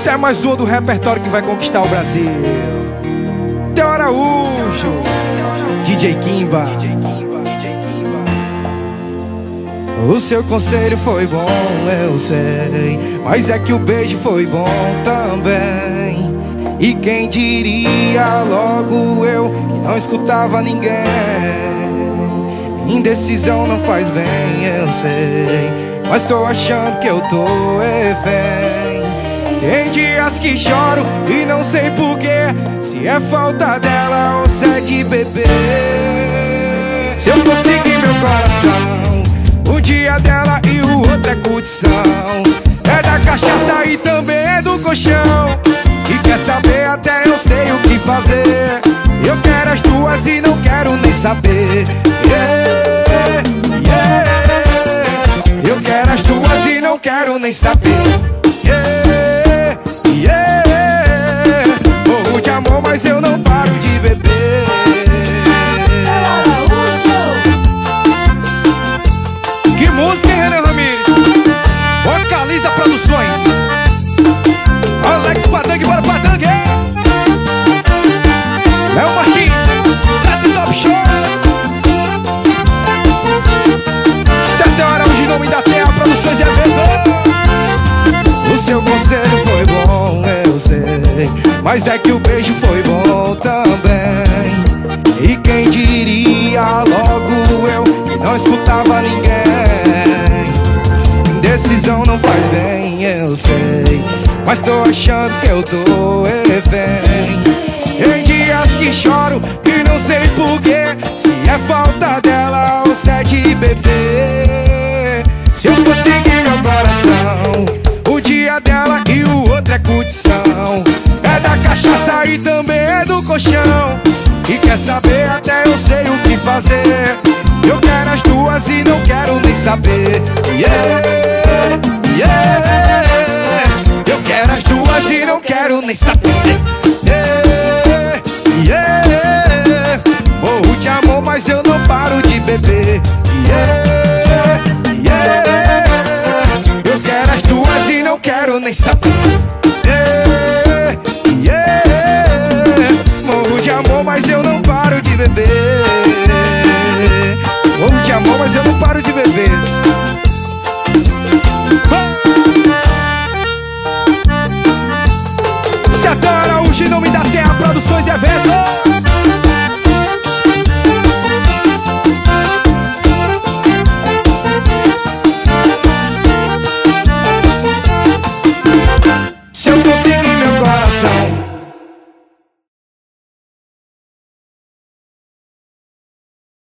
Esse é mais um do repertório que vai conquistar o Brasil. Theo Araújo, DJ Kimba. O seu conselho foi bom, eu sei, mas é que o beijo foi bom também. E quem diria logo eu que não escutava ninguém. Indecisão não faz bem, eu sei, mas tô achando que eu tô refém. Tem dias que choro e não sei porquê, se é falta dela ou se é de beber. Se eu conseguir meu coração, um dia dela e o outro é curtição. É da cachaça e também é do colchão. E quer saber, até eu sei o que fazer. Eu quero as duas e não quero nem saber. Yeah, yeah. Eu quero as duas e não quero nem saber. Yeah, yeah. Morro de amor, mas eu não paro de beber. Que música, hein, Renan Ramires? Vocaliza Produções. Alex Padang, bora Padang, hein? Léo Martins, Sete Top Show. 7 horas de nome da terra, Produções e Evento. O seu conselho foi bom, eu sei, mas é que o beijo foi bom também. E quem diria logo eu que não escutava ninguém. Indecisão não faz bem, eu sei, mas tô achando que eu tô refém. Em dias que choro e não sei porquê, se é falta dela ou se é de beber. Se eu conseguir meu coração, o dia dela e o outro é curtição. É da cachaça e também é do colchão. E quer saber, até eu sei o que fazer. Eu quero as duas e não quero nem saber. Yeah, yeah. Eu quero as duas e não quero nem saber. Yeah, yeah. Morro de amor, mas eu não paro de beber. Yeah, yeah. Eu quero as duas e não quero nem saber. Yeah, yeah. Morro de amor, mas eu não paro de beber. Morro de amor, mas eu não paro de beber. Theo Araújo, em nome da terra, Produções e Eventos.